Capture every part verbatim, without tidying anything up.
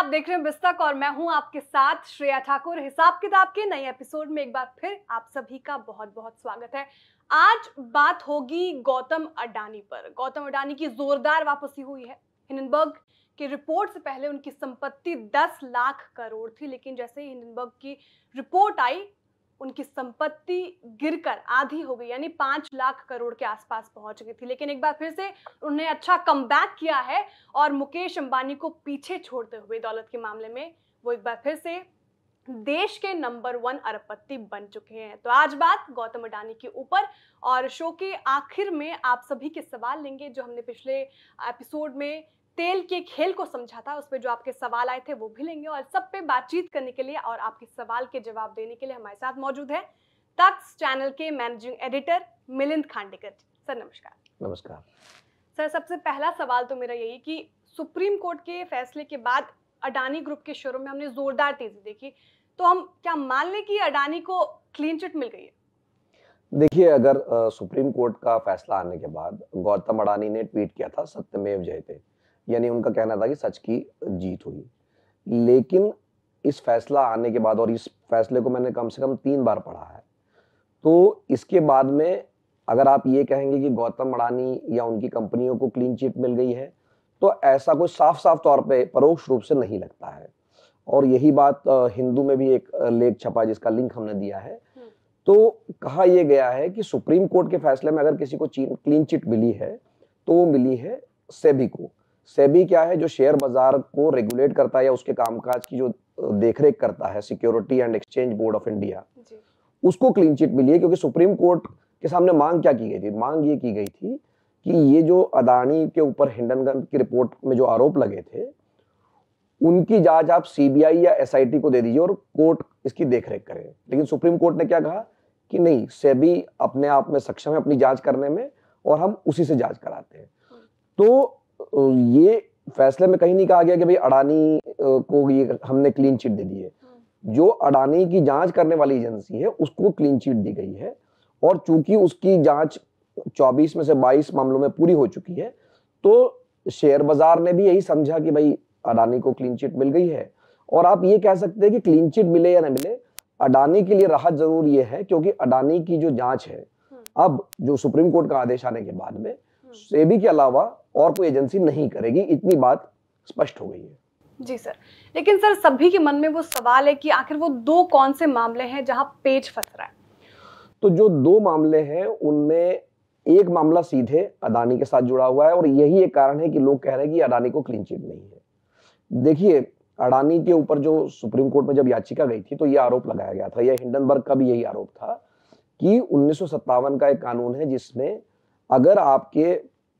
देख रहे हैं बिस्तक और मैं हूं आपके साथ श्रेया ठाकुर। हिसाब किताब के नए एपिसोड में एक बार फिर आप सभी का बहुत बहुत स्वागत है। आज बात होगी गौतम अडानी पर। गौतम अडानी की जोरदार वापसी हुई है। हिंडनबर्ग की रिपोर्ट से पहले उनकी संपत्ति दस लाख करोड़ थी, लेकिन जैसे ही हिंडनबर्ग की रिपोर्ट आई उनकी संपत्ति गिरकर आधी हो गई, यानी पांच लाख करोड़ के आसपास पहुंच गई थी। लेकिन एक बार फिर से उन्होंने अच्छा कमबैक किया है और मुकेश अंबानी को पीछे छोड़ते हुए दौलत के मामले में वो एक बार फिर से देश के नंबर वन अरबपति बन चुके हैं। तो आज बात गौतम अडानी के ऊपर, और शो के आखिर में आप सभी के सवाल लेंगे। जो हमने पिछले एपिसोड में तेल के खेल को समझा था, उस पर जो आपके सवाल आए थे वो भी लेंगे। और सब पे बातचीत करने के लिए और आपके सवाल के जवाब देने के लिए हमारे साथ मौजूद है तख्त चैनल के managing editor Milind Khandekar. Sir नमस्कार। नमस्कार सर, सबसे पहला सवाल तो मेरा यही कि सुप्रीम कोर्ट के फैसले के बाद अडानी ग्रुप के शेयरों में हमने जोरदार तेजी देखी, तो हम क्या मान लें कि अडानी को क्लीन चिट मिल गई है? देखिए, अगर आ, सुप्रीम कोर्ट का फैसला आने के बाद गौतम अडानी ने ट्वीट किया था सत्यमेव जयते, यानी उनका कहना था कि सच की जीत हुई। लेकिन इस फैसला आने के बाद, और इस फैसले को मैंने कम से कम तीन बार पढ़ा है, तो इसके बाद में अगर आप ये कहेंगे कि गौतम अडानी या उनकी कंपनियों को क्लीन चिट मिल गई है, तो ऐसा कोई साफ साफ तौर पे परोक्ष रूप से नहीं लगता है। और यही बात हिंदू में भी एक लेख छपा जिसका लिंक हमने दिया है। तो कहा यह गया है कि सुप्रीम कोर्ट के फैसले में अगर किसी को क्लीन चिट मिली है तो वो मिली है सेबी को। सेबी क्या है? जो शेयर बाजार को रेगुलेट करता है या उसके कामकाज की जो देखरेख करता है, security and exchange board of India, उसको क्लीन चिट मिली है। क्योंकि सुप्रीम कोर्ट के सामने मांग क्या की गई थी? मांग ये की गई थी कि ये जो अडानी के ऊपर हिंडनबर्ग की रिपोर्ट में जो आरोप लगे थे, उनकी जांच आप सीबीआई या एसआईटी को दे दीजिए और कोर्ट इसकी देखरेख करे। लेकिन सुप्रीम कोर्ट ने क्या कहा कि नहीं, सेबी अपने आप में सक्षम है अपनी जांच करने में और हम उसी से जांच कराते हैं। तो ये फैसले में कहीं नहीं कहा गया कि भाई अडानी को ये हमने क्लीन चिट दे दी है। जो अडानी की जांच करने वाली एजेंसी है उसको क्लीन चिट दी गई है, और चूंकि उसकी जांच चौबीस में से बाईस मामलों में पूरी हो चुकी है, तो शेयर बाजार ने भी यही समझा कि भाई अडानी को क्लीन चिट मिल गई है। और आप ये कह सकते हैं कि क्लीन चिट मिले या ना मिले, अडानी के लिए राहत जरूर ये है, क्योंकि अडानी की जो जांच है अब जो सुप्रीम कोर्ट का आदेश आने के बाद में सेबी के अलावा और कोई एजेंसी नहीं करेगी, इतनी बात स्पष्ट हो गई है। जी सर, लेकिन सर सभी के मन में वो सवाल है कि आखिर वो दो कौन से मामले हैं जहां पेच फंस रहा है? तो जो दो मामले हैं उनमें एक मामला सीधे अडानी के साथ जुड़ा हुआ है, और यही एक कारण है कि लोग कह रहे हैं कि अडानी को क्लीन चिट नहीं है। देखिए, अडानी के ऊपर जो सुप्रीम कोर्ट में जब याचिका गई थी तो यह आरोप लगाया गया था, यह हिंडनबर्ग का भी यही आरोप था कि उन्नीस सौ सत्तावन का एक कानून है जिसमें अगर आपके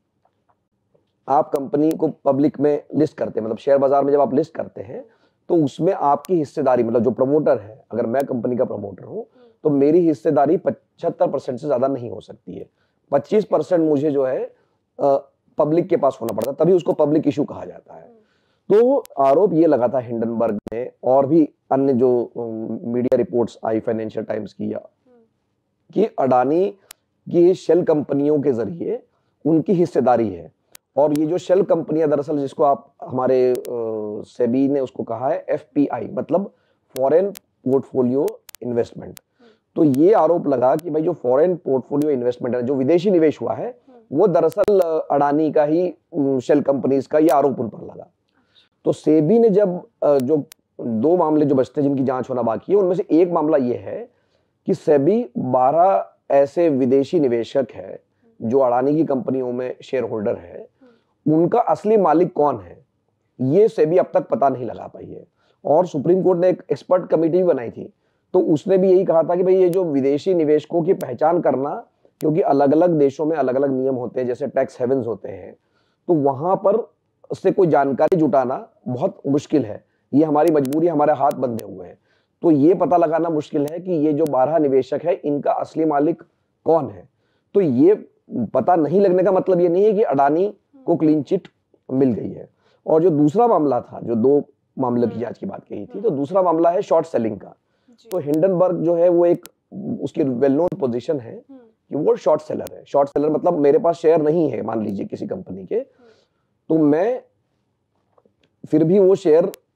आप कंपनी को पब्लिक में लिस्ट करते हैं, मतलब शेयर बाजार में जब आप लिस्ट करते हैं, तो उसमें आपकी हिस्सेदारी, मतलब जो प्रमोटर है, अगर मैं कंपनी का प्रमोटर हूं तो मेरी हिस्सेदारी पचहत्तर परसेंट से ज्यादा नहीं हो सकती है। पच्चीस परसेंट मुझे जो है पब्लिक के पास होना पड़ता है, तभी उसको पब्लिक इशू कहा जाता है। तो आरोप ये लगा था हिंडनबर्ग में, और भी अन्य जो मीडिया रिपोर्ट्स आई फाइनेंशियल टाइम्स की, या कि अडानी की शेल कंपनियों के जरिए उनकी हिस्सेदारी है। और ये जो शेल कंपनियां दरअसल, जिसको आप हमारे सेबी ने उसको कहा है एफपीआई, मतलब फॉरेन पोर्टफोलियो इन्वेस्टमेंट। तो ये आरोप लगा कि भाई जो फॉरेन पोर्टफोलियो इन्वेस्टमेंट है, जो विदेशी निवेश हुआ है, वो दरअसल अडानी का ही शेल कंपनीज का, ये आरोप उन पर लगा। तो सेबी ने जब जो दो मामले जो बचते हैं जिनकी जांच होना बाकी है, उनमें से एक मामला ये है कि सेबी बारह ऐसे विदेशी निवेशक है जो अडानी की कंपनियों में शेयर होल्डर है, उनका असली मालिक कौन है ये सेबी अब तक पता नहीं लगा पाई है। और सुप्रीम कोर्ट ने एक एक्सपर्ट कमेटी भी बनाई थी, तो उसने भी यही कहा था कि भाई ये जो विदेशी निवेशकों की पहचान करना, क्योंकि अलग अलग देशों में अलग अलग नियम होते हैं, जैसे टैक्स हेवन्स होते हैं, तो वहां पर से कोई जानकारी जुटाना बहुत मुश्किल है। ये हमारी मजबूरी, हमारे हाथ बंधे हुए हैं। तो ये पता लगाना मुश्किल है कि ये जो बारह निवेशक है इनका असली मालिक कौन है। तो ये पता नहीं लगने का मतलब ये नहीं है कि अडानी को क्लीन चिट मिल गई है। और जो दूसरा मामला था, जो दो मामले की जांच की बात कही थी, तो दूसरा मामला है शॉर्ट सेलिंग का। तो हिंडनबर्ग जो है वो एक उसकी वेल नोन पोजीशन है कि वो शॉर्ट सेलर है। शॉर्ट सेलर मतलब मेरे पास शेयर नहीं है मान लीजिए किसी कंपनी के, तो मैं फिर भी वो शेयर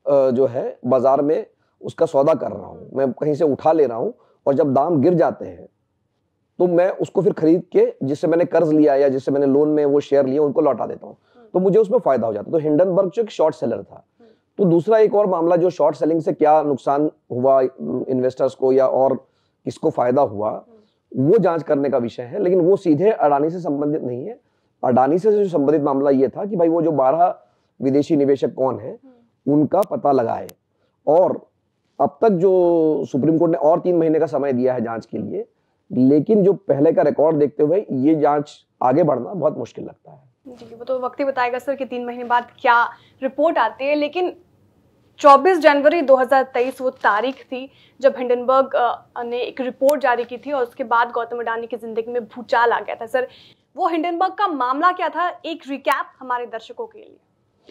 जो है बाजार में उसका सौदा कर रहा हूँ, मैं कहीं से उठा ले रहा हूँ और जब दाम गिर जाते हैं तो मैं उसको फिर खरीद के जिससे मैंने कर्ज लिया या जिससे मैंने लोन में वो शेयर लिए उनको लौटा देता हूँ, तो मुझे उसमें फायदा हो जाता है। तो हिंडनबर्ग जो एक शॉर्ट सेलर था। तो दूसरा एक और मामला जो शॉर्ट सेलिंग से क्या नुकसान हुआ इन्वेस्टर्स को या और किसको फायदा हुआ, वो जांच करने का विषय है, लेकिन वो सीधे अडानी से संबंधित नहीं है। अडानी से जो संबंधित मामला ये था कि भाई वो जो बारह विदेशी निवेशक कौन है उनका पता लगाए, और अब तक जो सुप्रीम कोर्ट ने और तीन महीने का समय दिया है जांच के लिए, लेकिन जो पहले का रिकॉर्ड देखते हुए ये जांच आगे बढ़ना बहुत मुश्किल लगता है। जी, वो तो वक्त ही बताएगा सर कि तीन महीने बाद क्या रिपोर्ट आती है। लेकिन चौबीस जनवरी दो हज़ार तेईस वो तारीख थी जब हिंडनबर्ग ने एक रिपोर्ट जारी की थी और उसके बाद गौतम अडानी की जिंदगी में भूचाल आ गया था। सर, वो हिंडनबर्ग का मामला क्या था, एक रिकैप हमारे दर्शकों के लिए।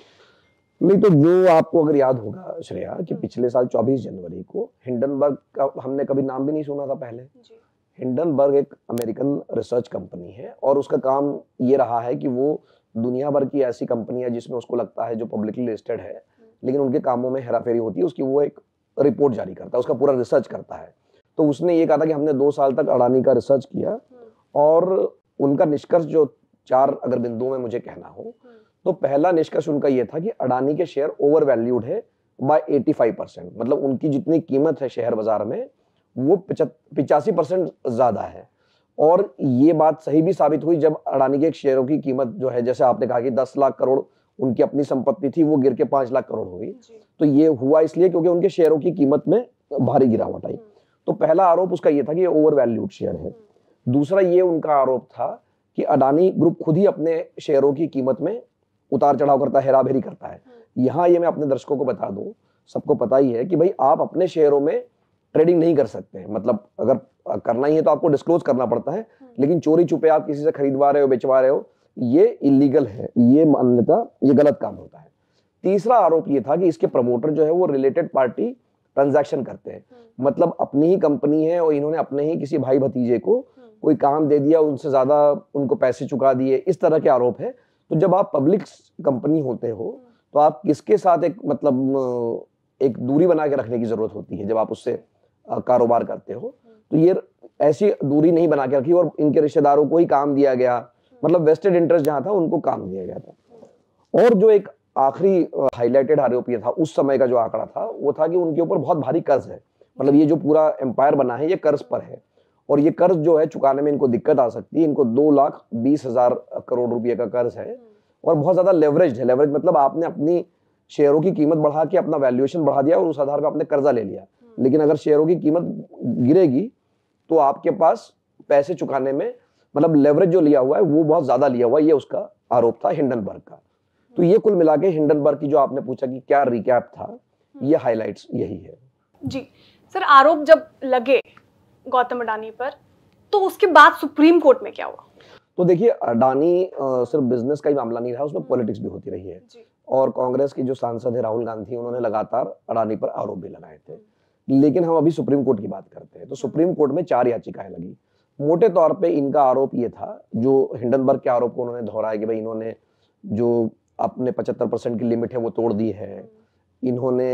नहीं तो जो आपको अगर याद होगा श्रेया कि पिछले साल चौबीस जनवरी को हिंडनबर्ग का हमने कभी नाम भी नहीं सुना था पहले। जी। हिंडनबर्ग एक अमेरिकन रिसर्च कंपनी है और उसका काम ये रहा है कि वो दुनिया भर की ऐसी कंपनी है जिसमें उसको लगता है जो पब्लिकली लिस्टेड है लेकिन उनके कामों में हेराफेरी होती है, उसकी वो एक रिपोर्ट जारी करता है, उसका पूरा रिसर्च करता है। तो उसने ये कहा था कि हमने दो साल तक अडानी का रिसर्च किया और उनका निष्कर्ष जो चार अगर बिंदुओं में मुझे कहना हो तो पहला निष्कर्ष उनका ये था कि अडानी के शेयर ओवर वैल्यूड है बाय पचासी परसेंट, मतलब उनकी जितनी कीमत है शेयर बाजार में वो पिचासी परसेंट ज्यादा है। और ये बात सही भी साबित हुई जब अडानी के शेयरों की कीमत जो है, जैसे आपने कहा कि दस लाख करोड़ उनकी अपनी संपत्ति थी, वो गिर के पांच लाख करोड़ हो गई। तो ये हुआ इसलिए क्योंकि उनके शेयरों की कीमत में भारी गिरावट आई। तो पहला आरोप उसका ये था कि ये ओवर वैल्यूड शेयर है। दूसरा ये उनका आरोप था कि अडानी ग्रुप खुद ही अपने शेयरों की कीमत में उतार चढ़ाव करता है, हेराफेरी करता है। यहाँ ये मैं अपने दर्शकों को बता दूं, सबको पता ही है कि भाई आप अपने शेयरों में ट्रेडिंग नहीं कर सकते हैं, मतलब अगर करना ही है तो आपको डिस्क्लोज करना पड़ता है, लेकिन चोरी छुपे आप किसी से खरीदवा रहे हो, बेचवा रहे हो, ये इलीगल है, ये मान्यता, ये गलत काम होता है। तीसरा आरोप ये था कि इसके प्रमोटर जो है वो रिलेटेड पार्टी ट्रांजैक्शन करते हैं, मतलब अपनी ही कंपनी है और इन्होंने अपने ही किसी भाई भतीजे को कोई काम दे दिया, उनसे ज्यादा उनको पैसे चुका दिए, इस तरह के आरोप है। तो जब आप पब्लिक कंपनी होते हो तो आप किसके साथ एक मतलब एक दूरी बना के रखने की जरूरत होती है जब आप उससे कारोबार करते हो। तो ये ऐसी दूरी नहीं बना के रखी और इनके रिश्तेदारों को ही काम दिया गया, मतलब वेस्टेड इंटरेस्ट जहां था उनको काम दिया गया था। और जो एक आखिरी हाईलाइटेड आरोप ये था, उस समय का जो आंकड़ा था वो था कि उनके ऊपर बहुत भारी कर्ज है, मतलब ये जो पूरा एम्पायर बना है ये कर्ज पर है और ये कर्ज जो है चुकाने में इनको दिक्कत आ सकती है। इनको दो लाख बीस हजार करोड़ रुपए का कर्ज है और बहुत ज्यादा लेवरेज है। लेवरेज मतलब आपने अपनी शेयरों की कीमत बढ़ा के अपना वैल्यूएशन बढ़ा दिया और उस आधार पर आपने कर्जा ले लिया, लेकिन अगर शेयरों की कीमत गिरेगी तो आपके पास पैसे चुकाने में, मतलब लेवरेज जो लिया हुआ है वो बहुत ज्यादा लिया हुआ है, ये उसका आरोप था हिंडनबर्ग का। तो ये कुल मिला के हिंडनबर्ग की जो आपने पूछा कि क्या रिकैप था, ये हाइलाइट्स यही है। जी सर, आरोप जब लगे गौतम अडानी पर तो उसके बाद सुप्रीम कोर्ट में क्या हुआ? तो देखिए, अडानी सिर्फ बिजनेस का ही मामला नहीं रहा, उसमें पॉलिटिक्स भी होती रही है और कांग्रेस की जो सांसद है राहुल गांधी, उन्होंने लगातार अडानी पर आरोप भी लगाए थे। लेकिन हम अभी सुप्रीम कोर्ट की बात करते हैं तो सुप्रीम कोर्ट में चार याचिकाएं लगी। मोटे तौर पे इनका आरोप ये था, जो हिंडनबर्ग के आरोप को उन्होंने दोहराया कि भाई इन्होंने जो अपने पचहत्तर परसेंट की लिमिट है वो तोड़ दी है, इन्होंने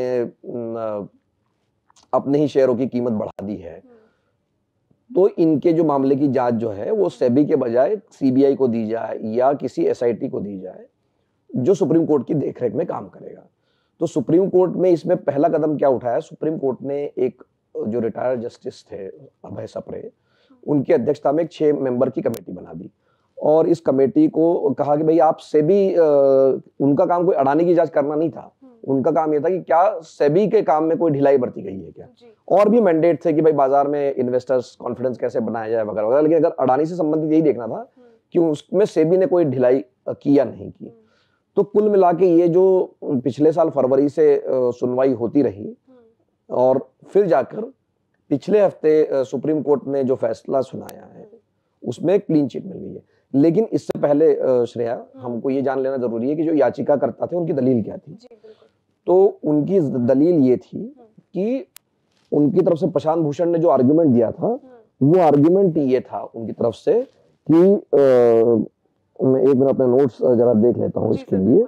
अपने ही शेयरों की कीमत बढ़ा दी है। तो इनके जो मामले की जांच जो है वो सेबी के बजाय सीबीआई को दी जाए या किसी एसआईटी को दी जाए जो सुप्रीम कोर्ट की देखरेख में काम करेगा। तो सुप्रीम कोर्ट में इसमें पहला कदम क्या उठाया, सुप्रीम कोर्ट ने एक जो रिटायर्ड जस्टिस थे अभय सप्रे, उनकी अध्यक्षता में एक छह मेंबर की कमेटी बना दी और इस कमेटी को कहा कि भाई आप सेबी, उनका काम कोई अडानी की जांच करना नहीं था, उनका काम यह था कि क्या सेबी के काम में कोई ढिलाई बरती गई है क्या, और भी मैंडेट थे कि भाई बाजार में इन्वेस्टर्स कॉन्फिडेंस कैसे बनाया जाए वगैरह वगैरह, लेकिन अगर अडानी से संबंधित यही देखना था कि उसमें सेबी ने कोई ढिलाई की या नहीं की। तो कुल मिला के ये जो पिछले साल फरवरी से सुनवाई होती रही और फिर जाकर पिछले हफ्ते सुप्रीम कोर्ट ने जो फैसला सुनाया है उसमें क्लीन चिट मिल गई है। लेकिन इससे पहले श्रेया, हमको ये जान लेना जरूरी है कि जो याचिकाकर्ता थे उनकी दलील क्या थी। तो उनकी दलील ये थी कि उनकी तरफ से प्रशांत भूषण ने जो आर्गुमेंट दिया था वो आर्गुमेंट ये था उनकी तरफ से कि आ, मैं एक मिनट अपने नोट्स जरा देख लेता हूँ इसके लिए।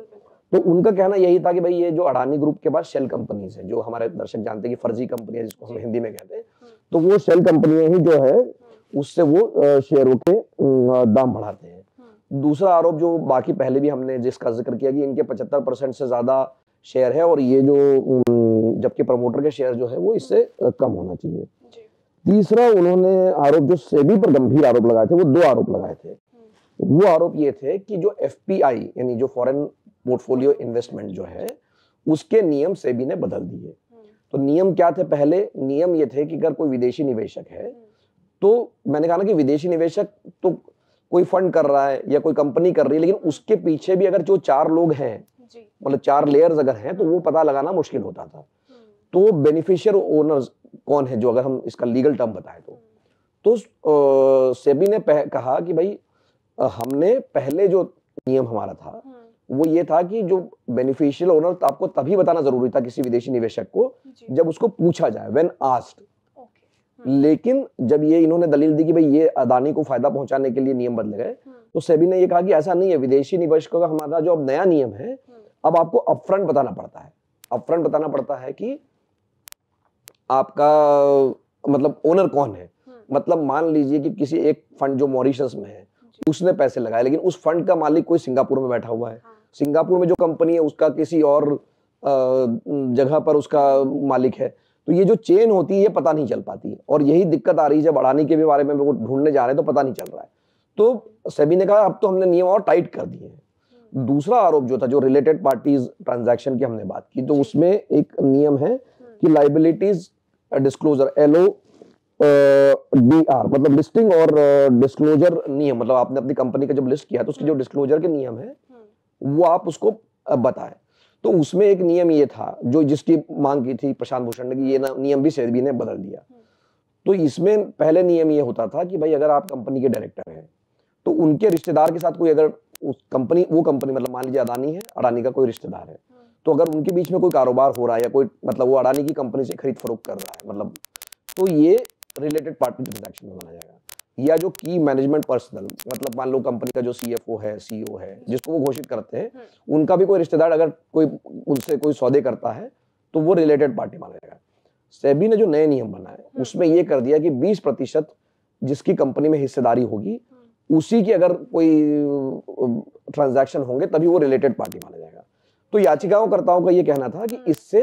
तो उनका कहना यही था कि भाई ये जो अडानी ग्रुप के पास शेल कंपनीज है, जो हमारे दर्शक जानते हैं कि फर्जी कंपनियां जिसको हम हिंदी में कहते हैं, तो वो शेल कंपनियां ही जो है उससे वो शेयरों के दाम बढ़ाते हैं। दूसरा आरोप जो बाकी पहले भी हमने जिसका जिक्र किया कि इनके पचहत्तर परसेंट से ज्यादा शेयर है और ये जो जबकि प्रमोटर के शेयर जो है वो इससे कम होना चाहिए। तीसरा उन्होंने आरोप जो सेबी पर गंभीर आरोप लगाए थे, वो दो आरोप लगाए थे। वो आरोप ये थे कि जो एफपीआई यानी जो फॉरेन पोर्टफोलियो इन्वेस्टमेंट जो है उसके नियम सेबी ने बदल दिए। तो नियम क्या थे? पहले नियम ये थे कि अगर कोई विदेशी निवेशक है, तो मैंने कहा ना कि विदेशी निवेशक तो कोई फंड कर रहा है या कोई कंपनी कर रही है, लेकिन उसके पीछे भी अगर जो चार लोग हैं, मतलब चार लेयर्स अगर हैं, तो वो पता लगाना मुश्किल होता था। तो बेनिफिशियर ओनर्स कौन है, जो अगर हम इसका लीगल टर्म बताएं तो तो सेबी ने कहा कि भाई हमने पहले जो नियम हमारा था वो ये था कि जो बेनिफिशियल ओनर तो आपको तभी बताना जरूरी था किसी विदेशी निवेशक को जब उसको पूछा जाए, व्हेन आस्क्ड। लेकिन जब ये इन्होंने दलील दी कि भाई ये अडानी को फायदा पहुंचाने के लिए नियम बदले गए, तो सेबी ने ये कहा कि ऐसा नहीं है, विदेशी निवेशकों का हमारा जो अब नया नियम है, अब आपको अपफ्रंट बताना पड़ता है। अपफ्रंट बताना पड़ता है कि आपका मतलब ओनर कौन है। मतलब मान लीजिए कि किसी एक फंड जो मॉरिशस में है उसने पैसे लगाए, लेकिन उस फंड का मालिक कोई सिंगापुर में बैठा हुआ है, सिंगापुर में जो कंपनी है उसका किसी और जगह पर उसका मालिक है, तो ये जो चेन होती है ये पता नहीं चल पाती। और यही दिक्कत आ रही है जब अडानी के भी बारे में वो ढूंढने जा रहे हैं तो पता नहीं चल रहा है। तो सेबी ने कहा अब तो हमने नियम और टाइट कर दिए हैं। दूसरा आरोप जो था, जो रिलेटेड पार्टीज ट्रांजैक्शन की हमने बात की, तो उसमें एक नियम है कि liabilities disclosure, L O D R, मतलब लिस्टिंग और डिस्क्लोजर नियम, मतलब आपने अपनी कंपनी का जब लिस्ट किया तो उसकी जो डिस्क्लोजर के नियम है वो आप उसको बताएं। तो उसमें एक नियम ये था जो जिसकी मांग की थी प्रशांत भूषण ने कि ये नियम भी सेबी ने बदल दिया। तो इसमें पहले नियम ये होता था कि भाई अगर आप कंपनी के डायरेक्टर हैं तो उनके रिश्तेदार के साथ कोई अगर उस कंपनी वो कंपनी मतलब मान लीजिए अडानी है, अडानी का कोई रिश्तेदार है, तो अगर उनके बीच में कोई कारोबार हो रहा है या कोई मतलब वो अडानी की कंपनी से खरीद फरोख्त कर रहा है, मतलब तो ये रिलेटेड पार्टी ट्रांजैक्शन में माना जाएगा। या जो की मैनेजमेंट पर्सनल, मतलब मान लो कंपनी का जो सीएफओ है, सीईओ है, जिसको वो घोषित करते हैं, उनका भी कोई रिश्तेदार अगर कोई उनसे कोई सौदे करता है तो वो रिलेटेड पार्टी माना जाएगा। सेबी ने जो नए नियम बनाए उसमें ये कर दिया कि बीस प्रतिशत जिसकी कंपनी में हिस्सेदारी होगी उसी की अगर कोई ट्रांजैक्शन होंगे तभी वो रिलेटेड पार्टी माना जाएगा। तो याचिकाकर्ताओं का ये कहना था कि इससे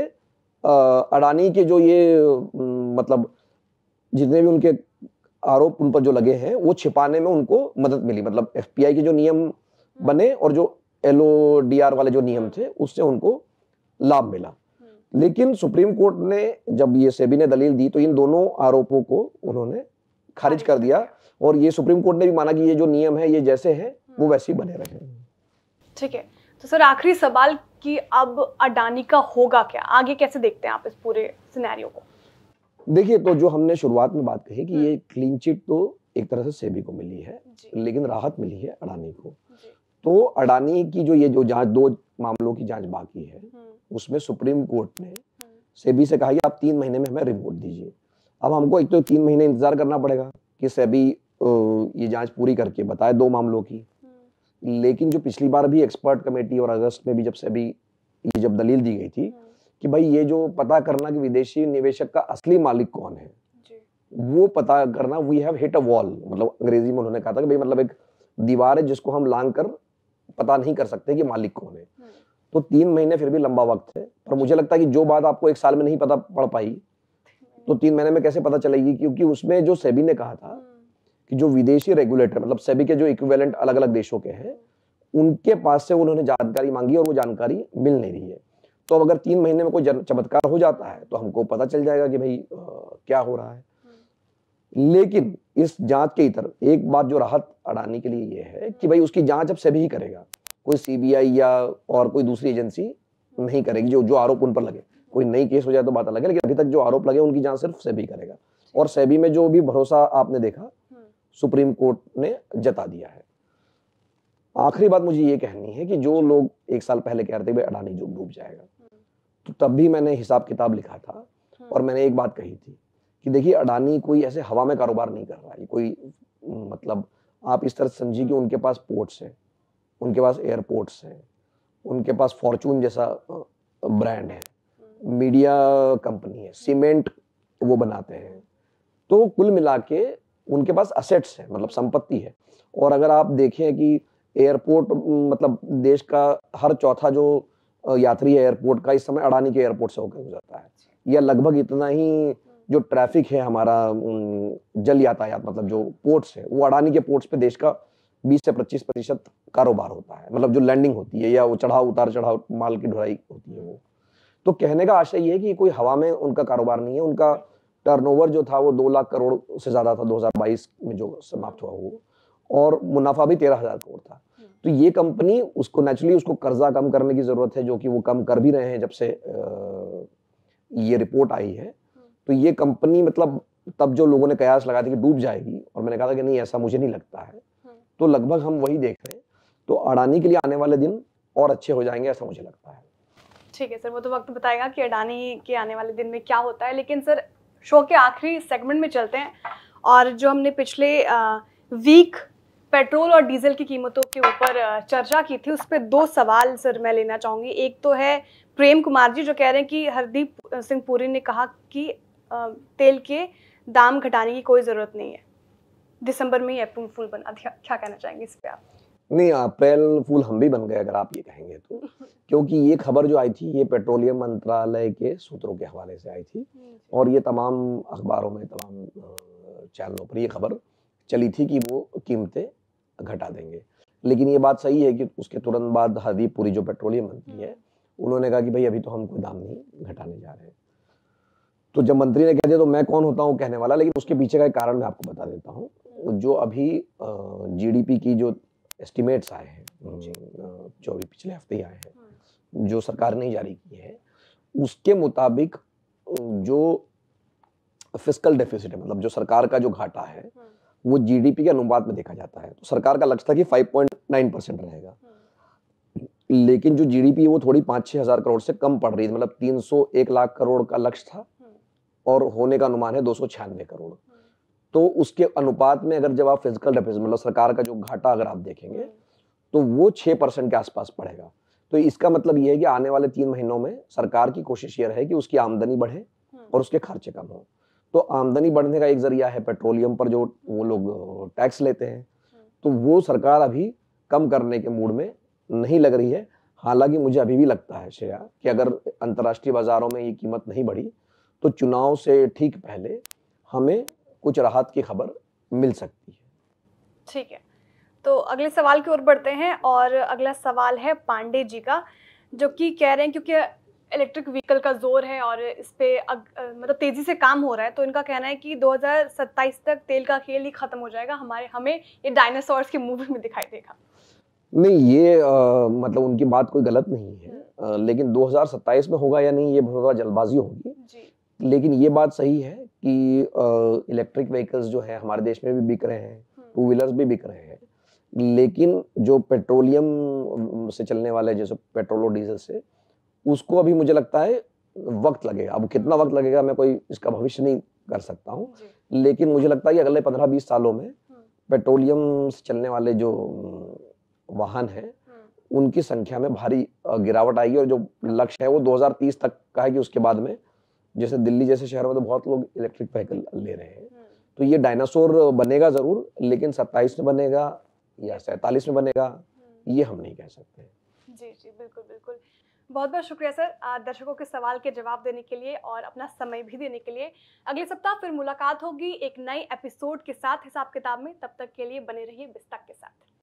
अडानी के जो ये मतलब जितने भी उनके आरोप उन पर जो लगे हैं वो छिपाने में उनको मदद मिली। मतलब एफपीआई के जो नियम बने और जो एलओडीआर वाले जो नियम थे उससे उनको लाभ मिला। लेकिन सुप्रीम कोर्ट ने जब ये सेबी ने दलील दी तो इन दोनों आरोपों को उन्होंने खारिज कर दिया और ये सुप्रीम कोर्ट ने भी माना कि ये जो नियम है ये जैसे हैं वो वैसे ही बने रहे। ठीक है, तो सर आखिरी सवाल कि अब अडानी का होगा क्या, आगे कैसे देखते हैं आप इस पूरे सिनेरियो को? देखिए, तो जो हमने शुरुआत में बात कही कि ये क्लीन चिट तो एक तरह से सेबी को मिली है, लेकिन राहत मिली है अडानी को। तो अडानी की जो ये जो जांच, दो मामलों की जांच बाकी है, उसमें सुप्रीम कोर्ट ने सेबी से कहा कि आप तीन महीने में हमें रिपोर्ट दीजिए। अब हमको एक तो तीन महीने इंतजार करना पड़ेगा कि सेबी ये जांच पूरी करके बताए दो मामलों की। लेकिन जो पिछली बार भी एक्सपर्ट कमेटी और अगस्त में भी जब सेबी ये जब दलील दी गई थी कि भाई ये जो पता करना कि विदेशी निवेशक का असली मालिक कौन है जी। वो पता करना, we have hit a wall, मतलब अंग्रेजी में उन्होंने कहा था कि भाई मतलब एक दीवार है जिसको हम लांग कर पता नहीं कर सकते कि मालिक कौन है। तो तीन महीने फिर भी लंबा वक्त है, पर मुझे लगता है कि जो बात आपको एक साल में नहीं पता पड़ पाई तो तीन महीने में कैसे पता चलेगी, क्योंकि उसमें जो सेबी ने कहा था कि जो विदेशी रेगुलेटर मतलब सेबी के जो इक्विवेलेंट अलग अलग देशों के हैं उनके पास से उन्होंने जानकारी मांगी और वो जानकारी मिल नहीं रही है। तो अब अगर तीन महीने में कोई चमत्कार हो जाता है तो हमको पता चल जाएगा कि भाई आ, क्या हो रहा है। लेकिन इस जांच के इतर एक बात जो राहत अडानी के लिए ये है कि भाई उसकी जांच अब सेबी ही करेगा, कोई सीबीआई या और कोई दूसरी एजेंसी नहीं करेगी। जो जो आरोप उन पर लगे, कोई नई केस हो जाए तो बात अलग है, लेकिन अभी तक जो आरोप लगे उनकी जांच सिर्फ सेबी करेगा। और सेबी में जो भी भरोसा आपने देखा सुप्रीम कोर्ट ने जता दिया है। आखिरी बात मुझे ये कहनी है कि जो लोग एक साल पहले कह रहे थे अडानी जो डूब जाएगा, तो तब भी मैंने हिसाब किताब लिखा था और मैंने एक बात कही थी कि देखिए अडानी कोई ऐसे हवा में कारोबार नहीं कर रहा है। कोई मतलब आप इस तरह समझिए कि उनके पास पोर्ट्स हैं, उनके पास एयरपोर्ट्स हैं उनके पास फॉर्चून जैसा ब्रांड है, मीडिया कंपनी है, सीमेंट वो बनाते हैं। तो कुल मिला के उनके पास असेट्स है, मतलब संपत्ति है। और अगर आप देखें कि एयरपोर्ट, मतलब देश का हर चौथा जो यात्री है एयरपोर्ट का, इस समय अडानी के एयरपोर्ट से होकर गुजरता है, या लगभग इतना ही जो ट्रैफिक है हमारा जल यातायात, मतलब जो पोर्ट्स है, वो अडानी के पोर्ट्स पे देश का बीस से पच्चीस प्रतिशत कारोबार होता है, मतलब जो लैंडिंग होती है या वो चढ़ाव उतार चढ़ाव माल की ढुलाई होती है वो। तो कहने का आशय ये है कि कोई हवा में उनका कारोबार नहीं है। उनका टर्नओवर जो था वो दो लाख करोड़ से ज्यादा था दो हज़ार बाईस में जो समाप्त हुआ वो, और मुनाफा भी तेरह हजार करोड़ था। तो ये कंपनी, उसको नेचुरली उसको कर्जा कम करने की जरूरत है, जो कि वो कम कर भी रहे हैं जब से ये रिपोर्ट आई है। तो ये कंपनी, मतलब तब जो लोगों ने कयास लगाया था कि डूब जाएगी, और मैंने कहा था कि नहीं, ऐसा मुझे नहीं लगता है, तो लगभग हम वही देख रहे हैं। तो अडानी के लिए आने वाले दिन और अच्छे हो जाएंगे, ऐसा मुझे लगता है। ठीक है सर, वो तो वक्त बताएगा कि अडानी के आने वाले दिन में क्या होता है। लेकिन सर, शो के आखिरी सेगमेंट में चलते हैं, और जो हमने पिछले वीक पेट्रोल और डीजल की कीमतों के ऊपर चर्चा की थी, उस पर दो सवाल सर मैं लेना चाहूँगी। एक तो है प्रेम कुमार जी, जो कह रहे हैं कि हरदीप सिंह पुरी ने कहा कि तेल के दाम घटाने की कोई ज़रूरत नहीं है, दिसंबर में ही अप्रैल फूल बना दिया। क्या कहना चाहेंगे इस पे आप? नहीं, अप्रैल फूल हम भी बन गए अगर आप ये कहेंगे तो, क्योंकि ये खबर जो आई थी ये पेट्रोलियम मंत्रालय के सूत्रों के हवाले से आई थी, और ये तमाम अखबारों में, तमाम चैनलों पर ये खबर चली थी कि वो कीमतें घटा देंगे। लेकिन ये बात सही है कि उसके तुरंत बाद हरदीप पुरी जो पेट्रोलियम मंत्री है, उन्होंने कहा कि भाई अभी तो हम कोई दाम नहीं घटाने जा रहे हैं। तो जब मंत्री ने कह दिया तो मैं कौन होता हूँ कहने वाला, लेकिन उसके पीछे का एक कारण मैं आपको बता देता हूँ। जो अभी जीडीपी की जो एस्टिमेट्स आए हैं, जो अभी पिछले हफ्ते ही आए हैं, जो सरकार ने जारी की है, उसके मुताबिक जो फिस्कल डेफिसिट है, मतलब जो सरकार का जो घाटा है, वो जीडीपी के अनुपात में देखा जाता है। तो सरकार का लक्ष्य था कि पाँच पॉइंट नौ परसेंट रहेगा, लेकिन जो जीडीपी है वो थोड़ी पाँच छह हजार करोड़ से कम पड़ रही है, मतलब तीन सौ एक लाख करोड़ का लक्ष्य था और होने का अनुमान है दो सौ छियानवे करोड़। तो उसके अनुपात में अगर जब आप फिजिकल डेफिसिट, मतलब सरकार का जो घाटा अगर आप देखेंगे, तो वो छह परसेंट के आसपास पड़ेगा। तो इसका मतलब ये है कि आने वाले तीन महीनों में सरकार की कोशिश ये रहे कि उसकी आमदनी बढ़े और उसके खर्चे कम हो। तो आमदनी बढ़ने का एक जरिया है पेट्रोलियम पर जो वो लोग टैक्स लेते हैं, तो वो सरकार अभी कम करने के मूड में नहीं लग रही है। हालांकि मुझे अभी भी लगता है श्रेया कि अगर अंतर्राष्ट्रीय बाजारों में ये कीमत नहीं बढ़ी तो चुनाव से ठीक पहले हमें कुछ राहत की खबर मिल सकती है। ठीक है, तो अगले सवाल की ओर बढ़ते हैं, और अगला सवाल है पांडे जी का, जो कि कह रहे हैं क्योंकि इलेक्ट्रिक व्हीकल का जोर है और इस पे अग, मतलब तेजी से काम हो रहा है, तो इनका कहना है कि दो हज़ार सत्ताईस तक तेल का खेल ही खत्म हो जाएगा, हमारे हमें ये डायनासोर्स की मूवी में दिखाई देगा। नहीं, ये आ, मतलब उनकी बात कोई गलत नहीं है, आ, लेकिन दो हज़ार सत्ताईस में होगा या नहीं ये बहुत जल्दबाजी होगी जी। लेकिन ये बात सही है कि इलेक्ट्रिक व्हीकल्स जो है हमारे देश में भी बिक रहे हैं, टू व्हीलर्स भी बिक रहे हैं, लेकिन जो पेट्रोलियम से चलने वाले, जैसे पेट्रोल और डीजल से, उसको अभी मुझे लगता है वक्त लगेगा। अब कितना वक्त लगेगा मैं कोई इसका भविष्य नहीं कर सकता हूँ, लेकिन मुझे लगता है कि अगले पंद्रह बीस सालों में पेट्रोलियम से चलने वाले जो वाहन है उनकी संख्या में भारी गिरावट आएगी, और जो लक्ष्य है वो दो हज़ार तीस तक का है कि उसके बाद में, जैसे दिल्ली जैसे शहरों में तो बहुत लोग इलेक्ट्रिक व्हीकल ले रहे हैं, तो ये डायनासोर बनेगा जरूर, लेकिन सत्ताईस में बनेगा या सैंतालीस में बनेगा ये हम नहीं कह सकते। जी जी बिल्कुल बिल्कुल, बहुत बहुत शुक्रिया सर दर्शकों के सवाल के जवाब देने के लिए और अपना समय भी देने के लिए। अगले सप्ताह फिर मुलाकात होगी एक नए एपिसोड के साथ हिसाब किताब में, तब तक के लिए बने रहिए बिस्तक के साथ।